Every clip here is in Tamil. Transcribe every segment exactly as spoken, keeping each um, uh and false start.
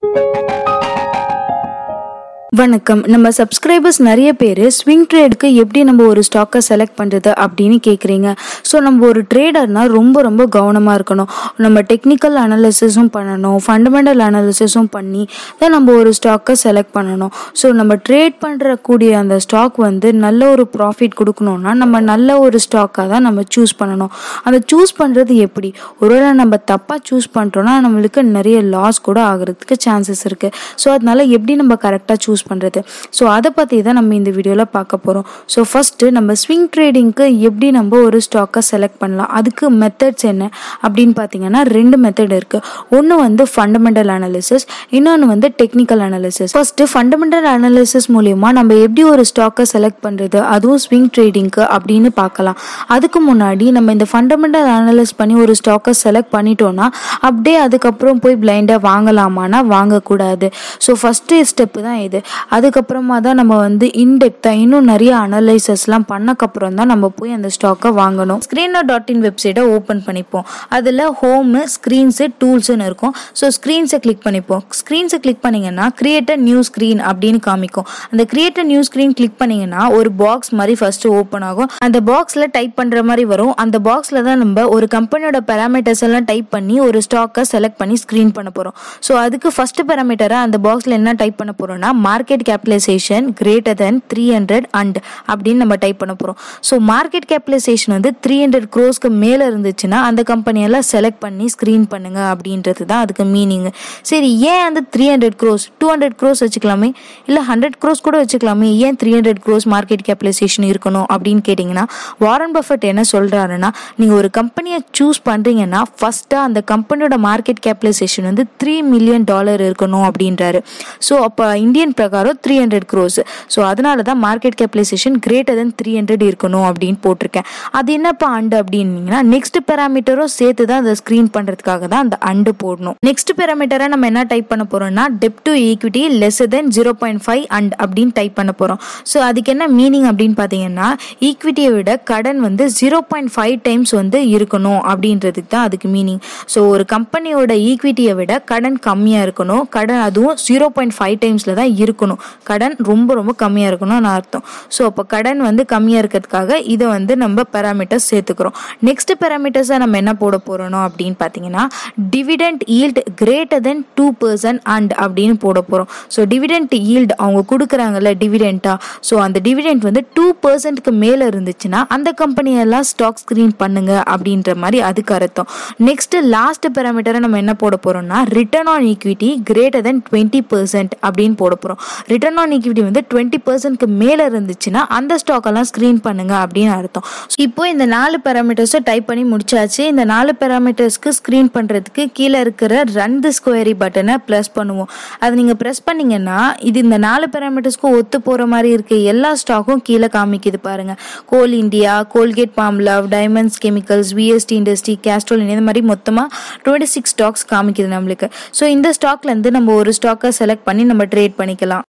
வணக்கம். நம்ம சப்ஸ்கிரைபர்ஸ் நிறைய பேர் ஸ்விங் ட்ரேடுக்கு எப்படி நம்ம ஒரு ஸ்டாக்கை செலக்ட் பண்ணுறது அப்படின்னு கேட்குறீங்க. ஸோ நம்ம ஒரு ட்ரேடர்னால் ரொம்ப ரொம்ப கவனமாக இருக்கணும். நம்ம டெக்னிக்கல் அனாலிசிஸும் பண்ணணும், ஃபண்டமெண்டல் அனாலிசிஸும் பண்ணி தான் நம்ம ஒரு ஸ்டாக்கை செலக்ட் பண்ணணும். ஸோ நம்ம ட்ரேட் பண்ணுற கூடிய அந்த ஸ்டாக் வந்து நல்ல ஒரு ப்ராஃபிட் கொடுக்கணுன்னா நம்ம நல்ல ஒரு ஸ்டாக்காக தான் நம்ம சூஸ் பண்ணணும். அந்த சூஸ் பண்ணுறது எப்படி? ஒருவேளை நம்ம தப்பாக சூஸ் பண்ணுறோன்னா நம்மளுக்கு நிறைய லாஸ் கூட ஆகிறதுக்கு சான்சஸ் இருக்குது. ஸோ அதனால எப்படி நம்ம கரெக்டாக சூஸ் பண்ணுறது, ஸோ அதை பற்றி தான் நம்ம இந்த வீடியோவில் பார்க்க போகிறோம். ஸோ ஃபஸ்ட்டு நம்ம ஸ்விங் ட்ரேடிங்க்கு எப்படி நம்ம ஒரு ஸ்டாக்கை செலக்ட் பண்ணலாம், அதுக்கு மெத்தட்ஸ் என்ன அப்படின்னு பார்த்தீங்கன்னா ரெண்டு மெத்தட் இருக்குது. ஒன்று வந்து ஃபண்டமெண்டல் அனாலிசிஸ், இன்னொன்று வந்து technical analysis. First fundamental analysis மூலமா நம்ம எப்படி ஒரு ஸ்டாக்கை செலக்ட் பண்ணுறது, அதுவும் ஸ்விங் ட்ரேடிங்க்கு அப்படின்னு பார்க்கலாம். அதுக்கு முன்னாடி நம்ம இந்த ஃபண்டமெண்டல் அனாலிஸ் பண்ணி ஒரு ஸ்டாக்கை செலக்ட் பண்ணிட்டோன்னா அப்படியே அதுக்கப்புறம் போய் பிளைண்டாக வாங்கலாமான்னா வாங்கக்கூடாது. ஸோ ஃபஸ்ட்டு ஸ்டெப்பு தான் இது. அதுக்கப்புறமா தான் நம்ம வந்து இன்டெப்த்தாக இன்னும் நிறைய அனலைசஸ்லாம் பண்ணக்கப்புறம் தான் நம்ம போய் அந்த ஸ்டாக்கை வாங்கணும். ஸ்க்ரீனர் டாட் இன் வெப்சைட்டை ஓப்பன் பண்ணிப்போம். அதில் ஹோமு, ஸ்க்ரீன்ஸு, டூல்ஸுன்னு இருக்கும். ஸோ ஸ்க்ரீன்ஸை கிளிக் பண்ணிப்போம். ஸ்க்ரீன்ஸை கிளிக் பண்ணிங்கன்னா கிரியேட் அ நியூ ஸ்க்ரீன் அப்படின்னு காமிக்கும். அந்த create a new screen click பண்ணிங்கன்னா ஒரு பாக்ஸ் மாதிரி ஃபஸ்ட்டு ஓப்பன் ஆகும். அந்த பாக்ஸில் டைப் பண்ணுற மாதிரி வரும். அந்த பாக்ஸில் தான் நம்ம ஒரு கம்பெனியோட பேராமீட்டர்ஸ் எல்லாம் டைப் பண்ணி ஒரு ஸ்டாக்கை செலக்ட் பண்ணி ஸ்க்ரீன் பண்ண போகிறோம். ஸோ அதுக்கு ஃபஸ்ட்டு பேராமீட்டராக அந்த பாக்ஸில் என்ன டைப் பண்ண போகிறோம்னா market capitalization greater than three hundred and அப்படின்னு நம்ம டைப் பண்ண போகிறோம். ஸோ மார்க்கெட் கேபிடலைசேஷன் வந்து த்ரீ ஹண்ட்ரட் க்ரோஸ்க்கு மேலே இருந்துச்சுன்னா அந்த கம்பெனியெல்லாம் செலக்ட் பண்ணி ஸ்க்ரீன் பண்ணுங்க அப்படின்றது தான் அதுக்கு மீனிங். சரி, ஏன் அந்த three hundred crores two hundred crores வச்சுக்கலாமே, இல்லை ஹண்ட்ரட் க்ரோஸ் கூட வச்சுக்கலாமே, ஏன் three hundred crores market capitalization இருக்கணும் அப்படின்னு கேட்டிங்கன்னா வாரன் பஃபெட் என்ன சொல்கிறாருன்னா, நீங்கள் ஒரு கம்பெனியை சூஸ் பண்ணுறீங்கன்னா ஃபஸ்ட்டாக அந்த கம்பெனியோட மார்க்கெட் கேபிடலைசேஷன் வந்து த்ரீ மில்லியன் டாலர் இருக்கணும் அப்படின்றாரு. ஸோ அப்போ இந்தியன் பிரகாரம் த்ரீ ஹண்ட்ரட் க்ரோஸ். ஸோ அதனால தான் market capitalization greater than three hundred இருக்கணும் அப்படின்னு போட்டிருக்கேன். அது என்னப்பா அண்டு அப்படின்னீங்கன்னா நெக்ஸ்ட் பேராமீட்டரும் சேர்த்து தான் அதை ஸ்க்ரீன் பண்ணுறதுக்காக தான் அந்த அண்டு போடணும். நெக்ஸ்ட் பேராமீட்டரை நம்ம என்ன டைப் பண்ண போகிறோம்னா debt to equity less than zero point five and அப்படின்னு டைப் பண்ண போகிறோம். ஸோ அதுக்கு என்ன மீனிங் அப்படின்னு பார்த்தீங்கன்னா ஈக்விட்டியை விட கடன் வந்து ஜீரோ பாயிண்ட் ஃபைவ் டைம்ஸ் வந்து இருக்கணும் அப்படின்றதுக்கு தான் அதுக்கு மீனிங். ஸோ ஒரு கம்பெனியோட ஈக்விட்டியை விட கடன் கம்மியாக இருக்கணும், கடன் அதுவும் ஜீரோ பாயிண்ட் ஃபைவ் டைம்ஸில் தான் இருக்கணும், கடன் ரொம்ப ரொம்ப கம்மியாக இருக்கணும்னு அர்த்தம். ஸோ அப்போ கடன் வந்து கம்மியாக இருக்கிறதுக்காக இதை வந்து நம்ம பேராமீட்டர்ஸ் சேர்த்துக்கிறோம். நெக்ஸ்ட் பேராமீட்டர்ஸை நம்ம என்ன போட போகிறோம் அப்படின்னு பார்த்தீங்கன்னா dividend yield greater than two percent and அப்படின்னு போட போகிறோம். ஸோ டிவிடெண்ட் ஈல்ட் அவங்க கொடுக்குறாங்கல்ல டிவிடெண்ட்டாக, ஸோ அந்த டிவிடெண்ட் வந்து டூ பர்சன்ட்க்கு மேலே இருந்துச்சுன்னா அந்த கம்பெனியெல்லாம் ஸ்டாக் ஸ்க்ரீன் பண்ணுங்க அப்படின்ற மாதிரி அதுக்கு அர்த்தம். நெக்ஸ்ட் லாஸ்ட் பேராமீட்டரை நம்ம என்ன போட போகிறோம்னா return on equity greater than twenty percent அப்படின்னு போட போகிறோம். ரிட்டர்ன் ஆன் ஈக்விட்டி வந்து டுவெண்ட்டி பர்சன்ட்க்கு மேலே இருந்துச்சுன்னா அந்த ஸ்டாக்கெல்லாம் ஸ்க்ரீன் பண்ணுங்க அப்படின்னு அர்த்தம். இப்போ இந்த நாலு பேராமீட்டர்ஸை டைப் பண்ணி முடிச்சாச்சு. இந்த நாலு பேராமீட்டர்ஸ்க்கு ஸ்க்ரீன் பண்ணுறதுக்கு கீழே இருக்கிற ரன் தி ஸ்கொயரி பட்டனை ப்ரெஸ் பண்ணுவோம். அது நீங்கள் ப்ரெஸ் பண்ணிங்கன்னா இது இந்த நாலு பேராமீட்டர்ஸ்க்கும் ஒத்து போகிற மாதிரி இருக்க எல்லா ஸ்டாக்கும் கீழே காமிக்குது பாருங்கள். Coal India, Colgate Palmolive, Diamonds Chemicals, VST Industry, Castrol இந்த மாதிரி மொத்தமாக டுவெண்ட்டி சிக்ஸ் ஸ்டாக்ஸ் காமிக்குது நம்மளுக்கு. ஸோ இந்த ஸ்டாக்லேருந்து நம்ம ஒரு ஸ்டாக்கை செலக்ட் பண்ணி நம்ம ட்ரேட் பண்ணிக்கலாம்.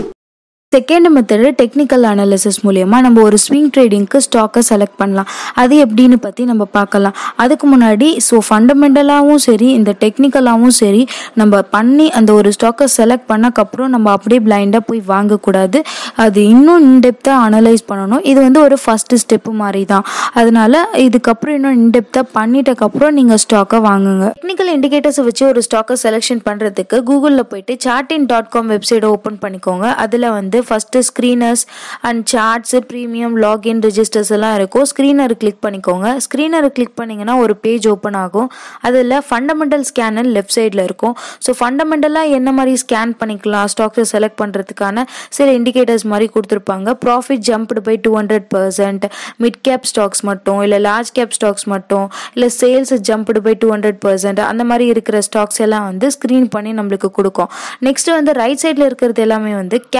செகண்ட் மெத்தடு டெக்னிக்கல் அனாலிசிஸ் மூலமா நம்ம ஒரு ஸ்விங் ட்ரேடிங்க்கு ஸ்டாக்கை செலக்ட் பண்ணலாம். அது எப்படின்னு பற்றி நம்ம பார்க்கலாம். அதுக்கு முன்னாடி ஸோ ஃபண்டமெண்டலாகவும் சரி இந்த டெக்னிக்கலாகவும் சரி நம்ம பண்ணி அந்த ஒரு ஸ்டாக்கை செலக்ட் பண்ணக்கப்புறம் நம்ம அப்படியே பிளைண்டாக போய் வாங்கக்கூடாது. அது இன்னும் இன்டெப்த்தாக அனலைஸ் பண்ணணும். இது வந்து ஒரு ஃபஸ்ட்டு ஸ்டெப்பு மாதிரி தான். அதனால இதுக்கப்புறம் இன்னும் இன்டெப்த்தாக பண்ணிட்டக்கப்புறம் நீங்கள் ஸ்டாக்கை வாங்குங்க. டெக்னிக்கல் இண்டிகேட்டர்ஸை வச்சு ஒரு ஸ்டாக்கை செலெக்ஷன் பண்ணுறதுக்கு கூகுளில் போயிட்டு சார்டின் டாட் காம் வெப்சைட்டை ஓப்பன் பண்ணிக்கோங்க. அதில் வந்து first screeners and charts, premium, login, registers எல்லாம் இருக்கும். ஸ்க்ரீனர் கிளிக் பண்ணிக்கோங்க. ஸ்க்ரீனர் கிளிக் பண்ணிங்கன்னா ஒரு பேஜ் ஓப்பன் ஆகும். அதில் ஃபண்டமெண்டல் ஸ்கேனர் லெஃப்ட் சைடில் இருக்கும். ஸோ ஃபண்டமெண்டலாக என்ன மாதிரி ஸ்கேன் பண்ணிக்கலாம் ஸ்டாக்ஸை செலக்ட் பண்ணுறதுக்கான சில இண்டிகேட்டர்ஸ் மாதிரி கொடுத்துருப்பாங்க. Profit jumped by two hundred percent, mid cap stocks மட்டும், இல்லை லார்ஜ் கேப் ஸ்டாக்ஸ் மட்டும், இல்லை sales jumped by two hundred percent அந்த மாதிரி இருக்கிற ஸ்டாக்ஸ் எல்லாம் வந்து ஸ்க்ரீன் பண்ணி நம்மளுக்கு கொடுக்கும். நெக்ஸ்ட் வந்து ரைட் சைடில் இருக்கிறது எல்லாமே வந்து candle stick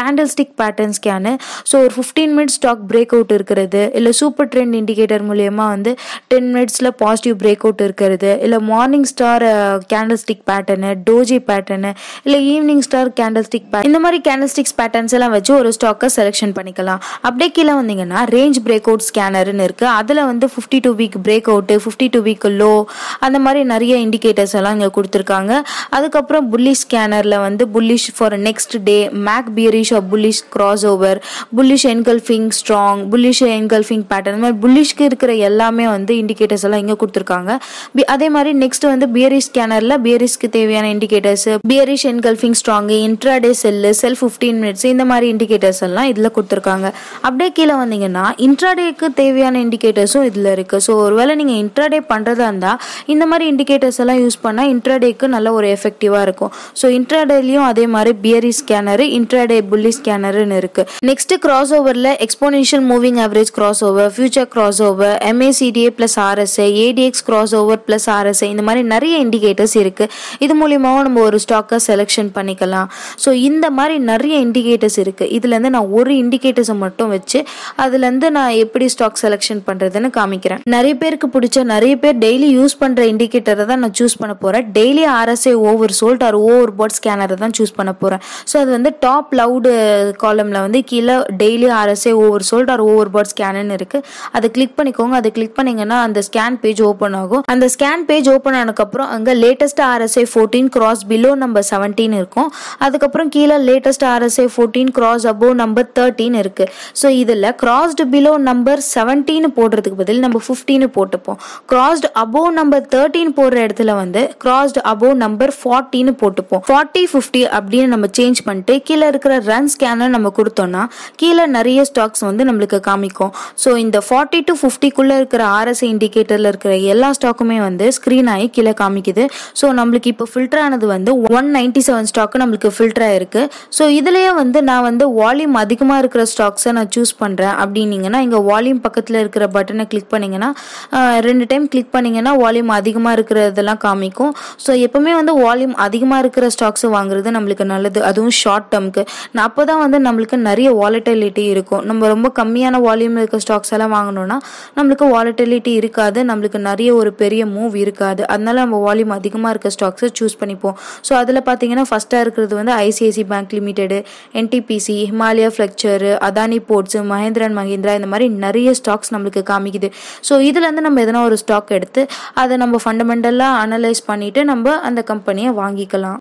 stick pattern scan. So ஒரு fifteen minutes stock break out இருக்கிறது, இல்லை சூப்பர் ட்ரெண்ட் இண்டிகேட்டர் மூலியமாக வந்து டென் மினிட்ஸில் பாசிட்டிவ் பிரேக் அவுட் இருக்கிறது, இல்லை morning star candle stick pattern, doji pattern, இல்லை evening star candle stick pattern, இந்த மாதிரி கேண்டில் ஸ்டிக்ஸ் பேட்டர்ன்ஸ் எல்லாம் வச்சு ஒரு ஸ்டாக்கை செலெக்ஷன் பண்ணிக்கலாம். அப்படியே கீழே வந்தீங்கன்னா ரேஞ்ச் பிரேக் அவுட் ஸ்கேனர்னு இருக்குது. அதில் வந்து fifty two week break out, fifty two week low, அந்த மாதிரி நிறைய இண்டிகேட்டர்ஸ் எல்லாம் இங்கே கொடுத்துருக்காங்க. அதுக்கப்புறம் புல்லிஷ் ஸ்கேனரில் வந்து bullish for next day, mac bearish or bullish cross over, bullish engulfing strong, bullish engulfing pattern, இந்த மாதிரி புல்லிஷ்க்கு இருக்கிற எல்லாமே வந்து இண்டிகேட்டர்ஸ் எல்லாம் இங்கே கொடுத்துருக்காங்க. அதே மாதிரி நெக்ஸ்ட் வந்து பியரிஷ் ஸ்கேனரில் பியரிஷ்க்கு தேவையான indicators, bearish engulfing strong, intraday sell, sell fifteen minutes, இந்த மாதிரி இண்டிகேட்டர்ஸ் எல்லாம் இதில் கொடுத்துருக்காங்க. அப்படியே கீழே வந்தீங்கன்னா இன்ட்ராடேக்கு தேவையான இண்டிகேட்டர்ஸும் இதில் இருக்குது. ஸோ ஒருவேளை நீங்கள் இன்ட்ராடே பண்ணுறதா இருந்தால் இந்த மாதிரி இண்டிகேட்டர்ஸ் எல்லாம் யூஸ் பண்ணால் இன்ட்ராடேக்கு நல்ல ஒரு எஃபெக்டிவாக இருக்கும். ஸோ இன்ட்ராடேலையும் அதே மாதிரி பியரி ஸ்கேனரு, இன்ட்ராடே புல்லி ஸ்கேனருன்னு இருக்குது. நெக்ஸ்ட் கிராஸ் ஓவரில் exponential moving average cross over, future cross over, MACD plus RSI, ADX cross over plus RSI, இந்த மாதிரி நிறைய இண்டிகேட்டர்ஸ் இருக்குது. இது மூலியமாகவும் நம்ம ஒரு ஸ்டாக்கை செலெக்ஷன் பண்ணிக்கலாம். ஸோ இந்த மாதிரி நிறைய இண்டிகேட்டர்ஸ் இருக்குது. இதுலேருந்து நான் ஒரு இண்டிகேட்டர்ஸை மட்டும் வச்சு அதுலேருந்து நான் எப்படி ஸ்டாக் செலெக்ஷன் பண்ணுறதுன்னு காமிக்கிறேன். நிறைய பேருக்கு பிடிச்ச, நிறைய பேர் டெய்லி யூஸ் பண்ணுற இண்டிகேட்டரை தான் நான் சூஸ் பண்ண போகிறேன். Daily RSI over sold or over bought ஸ்கேனரை தான் சூஸ் பண்ண போகிறேன். ஸோ அது வந்து டாப் லவுடு காலமில் வந்து கீழே daily RSI over sold or over bought ஸ்கேனுன்னு இருக்குது. அதை கிளிக் பண்ணிக்கோங்க. அதை கிளிக் பண்ணிங்கன்னா அந்த ஸ்கேன் பேஜ் ஓப்பன் ஆகும். அந்த ஸ்கேன் பேஜ் ஓப்பன் ஆனதுக்கப்புறம் அங்கே latest RSI fourteen cross below number seventeen இருக்கும். அதுக்கப்புறம் கீழே latest RSI fourteen cross above number thirteen இருக்குது. ஸோ இதில் கிராஸ்டு பிலோ நம்பர் செவன்டீன் போடுறதுக்கு பதில் நம்ம ஃபிஃப்டீன் போட்டுப்போம். கிராஸ்டு அபோவ் நம்பர் தேர்ட்டின் போடுற இடத்துல வந்து கிராஸ்டு அபோவ் நம்பர் ஃபார்ட்டின்னு போட்டுப்போம். ஃபார்ட்டி ஃபிஃப்டி அப்படின்னு நம்ம சேஞ்ச் பண்ணிட்டு கீழே இருக்கிற ரன் ஸ்கேனர் நம்ம கொடுத்தோம்னா கீழே நிறைய ஸ்டாக்ஸ் வந்து நம்மளுக்கு காமிக்கும். ஸோ இந்த ஃபார்ட்டி டு ஃபிஃப்டிக்குள்ளே இருக்கிற ஆர்எஸ்ஐ இண்டிகேட்டரில் இருக்கிற எல்லா ஸ்டாக்குமே வந்து ஸ்க்ரீன் ஆகி கீழே காமிக்குது. ஸோ நம்மளுக்கு இப்போ ஃபில்டர் ஆனது வந்து ஒன் நைன்டி செவன் ஸ்டாக்கு நம்மளுக்கு ஃபில்டர் ஆயிருக்கு. ஸோ இதுலேயே வந்து நான் வந்து வால்யூம் அதிகமாக இருக்கிற ஸ்டாக்ஸை நான் சூஸ் பண்ணுறேன் அப்படின்னீங்கன்னா இங்கே வால்யூம் பக்கத்தில் இருக்கிற பட்டனை கிளிக் பண்ணிங்கன்னா ரெண்டு டைம் கிளிக் பண்ணிங்கன்னா வால்யூம் அதிகமாக இருக்கிறதெல்லாம் காமிக்கும். ஸோ எப்போவுமே வந்து வால்யூம் அதிகமாக இருக்கிற ஸ்டாக்ஸை வாங்குறது நம்மளுக்கு நல்லது, அதுவும் ஷார்ட் டேர்முக்கு. அப்போ தான் வந்து நம்மளுக்கு நிறைய வாலட்டிலிட்டி இருக்கும். நம்ம ரொம்ப கம்மியான வால்யூம் இருக்கிற ஸ்டாக்ஸ் எல்லாம் வாங்கினோன்னா நம்மளுக்கு வாலட்டிலிட்டி இருக்காது, நம்மளுக்கு நிறைய ஒரு பெரிய மூவ் இருக்காது. அதனால நம்ம வால்யூம் அதிகமாக இருக்க ஸ்டாக்ஸை சூஸ் பண்ணிப்போம். ஸோ அதில் பார்த்தீங்கன்னா ஃபஸ்ட்டாக இருக்கிறது வந்து ஐசிஐசி பேங்க் லிமிடெடு, என்டிபிசி, ஹிமாலயா ஃப்ளெக்சரு, அதானி போர்ட்ஸு, மஹேந்திரா அண்ட் மஹேந்திரா, இந்த மாதிரி நிறைய ஸ்டாக்ஸ் நம்மளுக்கு காமிக்குது. ஸோ இதுலேருந்து நம்ம எதனா ஒரு ஸ்டாக் எடுத்து அதை நம்ம ஃபண்டமெண்டலாக அனலைஸ் பண்ணிவிட்டு நம்ம அந்த கம்பெனியை வாங்கிக்கலாம்.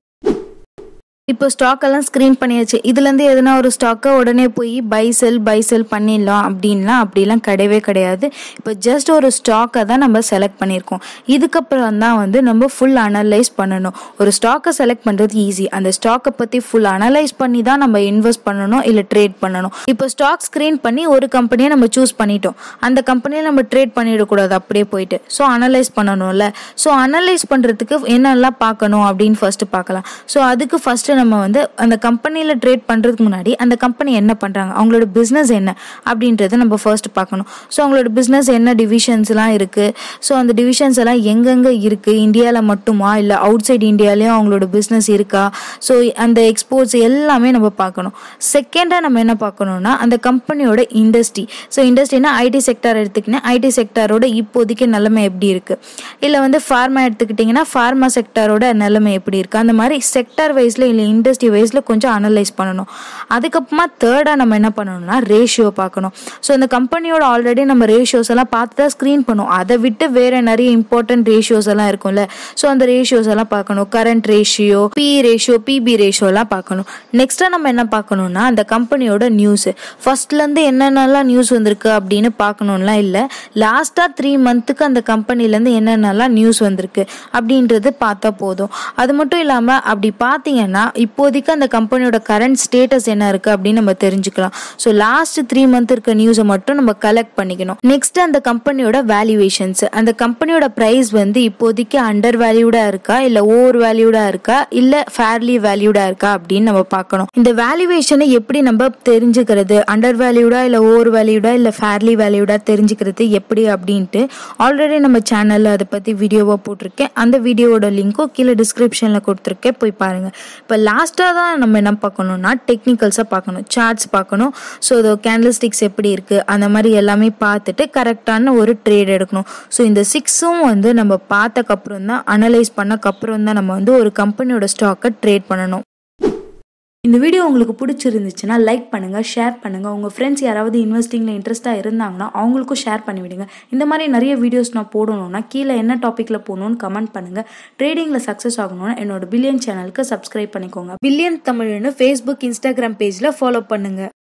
இப்போ ஸ்டாக் எல்லாம் ஸ்க்ரீன் பண்ணியாச்சு. இதுலேருந்து எதனா ஒரு ஸ்டாக்கை உடனே போய் பை செல் பை செல் பண்ணிடலாம் அப்படின்லாம் அப்படிலாம் கிடையவே கிடையாது. இப்போ ஜஸ்ட் ஒரு ஸ்டாக்கை தான் நம்ம செலக்ட் பண்ணியிருக்கோம். இதுக்கப்புறம் தான் வந்து நம்ம ஃபுல் அனலைஸ் பண்ணணும். ஒரு ஸ்டாக்கை செலக்ட் பண்ணுறது ஈஸி, அந்த ஸ்டாக்கை பற்றி ஃபுல் அனலைஸ் பண்ணி தான் நம்ம இன்வெஸ்ட் பண்ணணும் இல்லை ட்ரேட் பண்ணணும். இப்போ ஸ்டாக் ஸ்க்ரீன் பண்ணி ஒரு கம்பெனியை நம்ம சூஸ் பண்ணிட்டோம். அந்த கம்பெனியில் நம்ம ட்ரேட் பண்ணிடக்கூடாது அப்படியே போயிட்டு. ஸோ அனலைஸ் பண்ணணும்ல. ஸோ அனலைஸ் பண்ணுறதுக்கு என்னெல்லாம் பார்க்கணும் அப்படின்னு ஃபர்ஸ்ட் பார்க்கலாம். ஸோ அதுக்கு ஃபர்ஸ்ட் நம்ம வந்து அந்த கம்பெனியில் ட்ரேட் பண்ணுறதுக்கு முன்னாடி அந்த கம்பெனி என்ன பண்ணுறாங்க, அவங்களோட பிஸ்னஸ் என்ன அப்படின்றத நம்ம ஃபர்ஸ்ட் பார்க்கணும். ஸோ அவங்களோட பிஸ்னஸ் என்ன டிவிஷன்ஸ்லாம் இருக்குது, ஸோ அந்த டிவிஷன்ஸ் எல்லாம் எங்கெங்கே இருக்குது, இந்தியாவில் மட்டுமா இல்லை அவுட் சைட் இந்தியாலேயும் அவங்களோட பிஸ்னஸ் இருக்கா, ஸோ அந்த எக்ஸ்போர்ட்ஸ் எல்லாமே நம்ம பார்க்கணும். செகண்டாக நம்ம என்ன பார்க்கணும்னா அந்த கம்பெனியோட இண்டஸ்ட்ரி. ஸோ இண்டஸ்ட்ரினா ஐடி செக்டார் எடுத்துக்கினா ஐடி செக்டாரோட இப்போதைக்கு நிலைமை எப்படி இருக்குது, இல்லை வந்து ஃபார்மா எடுத்துக்கிட்டிங்கன்னா ஃபார்மா செக்டாரோட நிலைமை எப்படி இருக்குது, அந்த மாதிரி செக்டார் வைஸில் இல்லை இண்டஸ்ட்ரி வைஸில் கொஞ்சம் அனலைஸ் பண்ணணும். அதுக்கப்புறமா தேர்டாக நம்ம என்ன பண்ணணும்னா ரேஷியோ பார்க்கணும். ஸோ இந்த கம்பெனியோட ஆல்ரெடி நம்ம ரேஷியோஸ் எல்லாம் பார்த்து தான் ஸ்க்ரீன் பண்ணுவோம். அதை விட்டு வேறு நிறைய இம்பார்ட்டன்ட் ரேஷியோஸ் எல்லாம் இருக்கும்ல. ஸோ அந்த ரேஷியோஸ் எல்லாம் பார்க்கணும். Current ratio, P ratio, PB ratio எல்லாம் பார்க்கணும். நெக்ஸ்ட்டாக நம்ம என்ன பார்க்கணும்னா அந்த கம்பெனியோட நியூஸு ஃபர்ஸ்ட்லேருந்து என்னென்னலாம் நியூஸ் வந்திருக்கு அப்படின்னு பார்க்கணும்லாம் இல்லை. லாஸ்ட்டாக த்ரீ மந்த்துக்கு அந்த கம்பெனிலேருந்து என்னென்னலாம் நியூஸ் வந்திருக்கு அப்படின்றது பார்த்தா போதும். அது மட்டும் இல்லாமல் அப்படி பார்த்தீங்கன்னா இப்போதைக்கு அந்த கம்பெனியோட கரண்ட் ஸ்டேட்டஸ் என்ன இருக்குது அப்படின்னு நம்ம தெரிஞ்சுக்கலாம். ஸோ லாஸ்ட் த்ரீ மந்த் இருக்க நியூஸை மட்டும் நம்ம கலெக்ட் பண்ணிக்கணும். நெக்ஸ்ட் அந்த கம்பெனியோட வேல்யூவேஷன்ஸ், அந்த கம்பெனியோட ப்ரைஸ் வந்து இப்போதைக்கு அண்டர் வேல்யூடா இருக்கா இல்லை ஓவர் வேல்யூடா இருக்கா இல்லை ஃபேர்லி வேல்யூடா இருக்கா அப்படின்னு நம்ம பார்க்கணும். இந்த வேல்யூவேஷனை எப்படி நம்ம தெரிஞ்சுக்கிறது, அண்டர் வேல்யூடா இல்லை ஓவர் வேல்யூடா இல்லை ஃபேர்லி வேல்யூடா தெரிஞ்சுக்கிறது எப்படி அப்படின்ட்டு ஆல்ரெடி நம்ம சேனலில் அதை பற்றி வீடியோவாக போட்டிருக்கேன். அந்த வீடியோவோட லிங்க்கும் கீழே டிஸ்கிரிப்ஷனில் கொடுத்துருக்கேன், போய் பாருங்கள். இப்போ லாஸ்ட்டாக தான் நம்ம என்ன பார்க்கணும்னா டெக்னிக்கல்ஸை பார்க்கணும், சார்ட்ஸ் பார்க்கணும். ஸோ இது கேண்டில் ஸ்டிக்ஸ் எப்படி இருக்குது அந்த மாதிரி எல்லாமே பார்த்துட்டு கரெக்டான ஒரு ட்ரேட் எடுக்கணும். ஸோ இந்த சிக்ஸும் வந்து நம்ம பார்த்தக்கப்புறம் தான், அனலைஸ் பண்ணக்கப்புறம் தான் நம்ம வந்து ஒரு கம்பெனியோட ஸ்டாக்கை ட்ரேட் பண்ணணும். இந்த வீடியோ உங்களுக்கு பிடிச்சிருந்துச்சுன்னா லைக் பண்ணுங்கள், ஷேர் பண்ணுங்கள். உங்கள் ஃப்ரெண்ட்ஸ் யாராவது இன்வெஸ்டிங்கில் இன்ட்ரெஸ்ட்டாக இருந்தாங்கன்னா அவங்களுக்கும் ஷேர் பண்ணிவிடுங்க. இந்த மாதிரி நிறைய வீடியோஸ் நான் போடணும்னா கீழே என்ன டாப்பிக்கில் போகணுன்னு கமெண்ட் பண்ணுங்கள். ட்ரேடிங்கில் சக்ஸஸ் ஆகணும்னா என்னோட பில்லியன் சேனலுக்கு சப்ஸ்கிரைப் பண்ணிக்கோங்க. பில்லியன் தமிழ்னு ஃபேஸ்புக், இன்ஸ்டாகிராம் பேஜில் ஃபாலோ பண்ணுங்கள்.